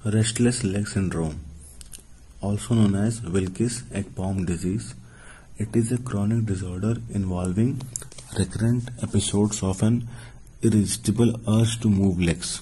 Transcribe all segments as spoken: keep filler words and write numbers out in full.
Restless leg syndrome, also known as Wilkes-Ekbom disease. It is a chronic disorder involving recurrent episodes of an irresistible urge to move legs.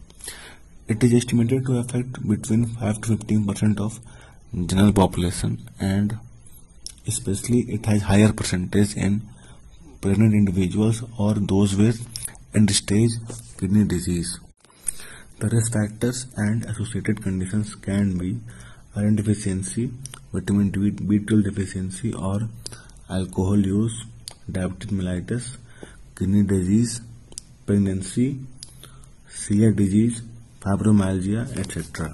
It is estimated to affect between five to fifteen percent of general population, and especially it has higher percentage in pregnant individuals or those with end-stage kidney disease. The risk factors and associated conditions can be iron deficiency, vitamin B twelve deficiency or alcohol use, diabetes mellitus, kidney disease, pregnancy, celiac disease, fibromyalgia, et cetera.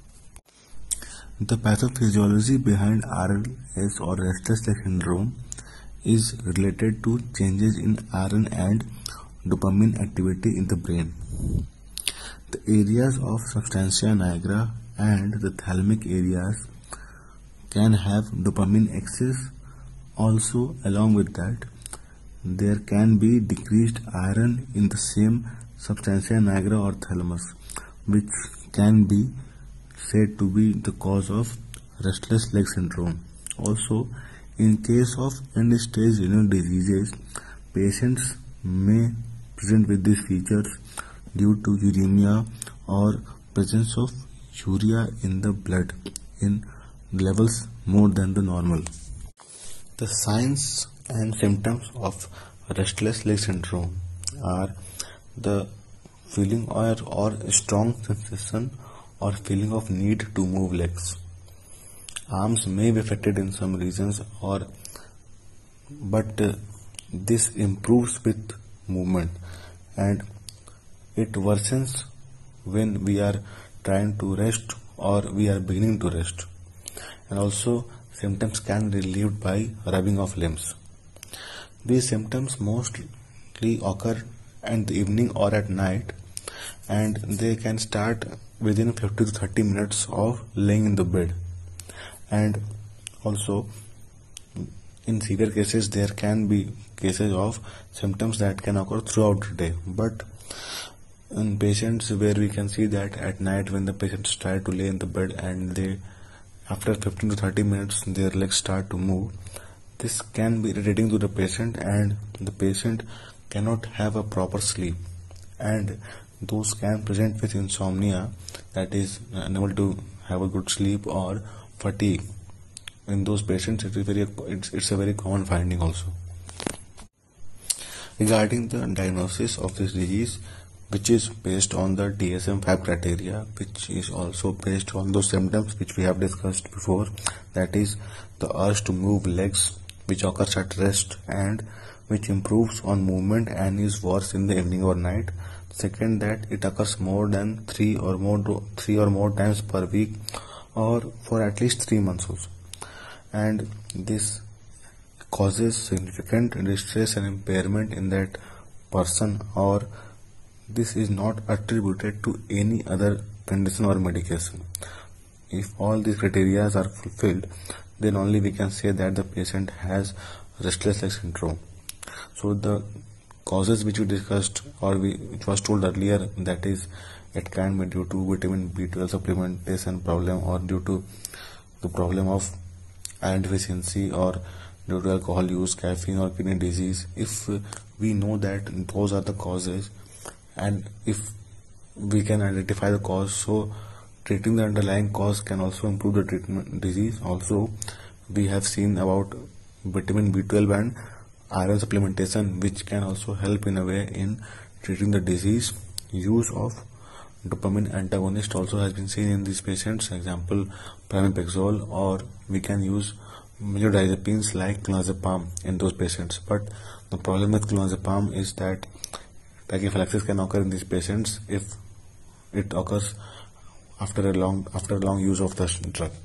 The pathophysiology behind R L S or restless leg syndrome is related to changes in iron and dopamine activity in the brain. The areas of substantia nigra and the thalamic areas can have dopamine excess. Also, along with that, there can be decreased iron in the same substantia nigra or thalamus, which can be said to be the cause of restless leg syndrome. Also, in case of end-stage renal diseases, patients may present with these features due to uremia or presence of urea in the blood in levels more than the normal. The signs and symptoms of restless leg syndrome are the feeling or, or strong sensation or feeling of need to move legs. Arms may be affected in some regions, or but uh, this improves with movement, and it worsens when we are trying to rest or we are beginning to rest. And also symptoms can be relieved by rubbing of limbs. These symptoms mostly occur in the evening or at night, and they can start within fifty to thirty minutes of laying in the bed. And also in severe cases there can be cases of symptoms that can occur throughout the day, but in patients where we can see that at night when the patients try to lay in the bed and they after fifteen to thirty minutes their legs start to move, this can be irritating to the patient and the patient cannot have a proper sleep, and those can present with insomnia, that is unable to have a good sleep, or fatigue. In those patients it is very it's, it's a very common finding also. Regarding the diagnosis of this disease, which is based on the D S M five criteria, which is also based on those symptoms which we have discussed before, that is the urge to move legs which occurs at rest and which improves on movement and is worse in the evening or night. Second, that it occurs more than three or more three or more times per week or for at least three months also, and this causes significant distress and impairment in that person, or this is not attributed to any other condition or medication. If all these criteria are fulfilled, then only we can say that the patient has restless leg syndrome. So the causes which we discussed or we, which was told earlier, that is it can be due to vitamin B twelve supplementation problem, or due to the problem of iron deficiency, or due to alcohol use, caffeine, or kidney disease. If we know that those are the causes, and if we can identify the cause, so treating the underlying cause can also improve the treatment disease. Also, we have seen about vitamin B twelve and iron supplementation, which can also help in a way in treating the disease. Use of dopamine antagonist also has been seen in these patients, example pramipexole, or we can use benzodiazepines like clonazepam in those patients. But the problem with clonazepam is that tachyphylaxis can occur in these patients if it occurs after a long after a long use of the drug.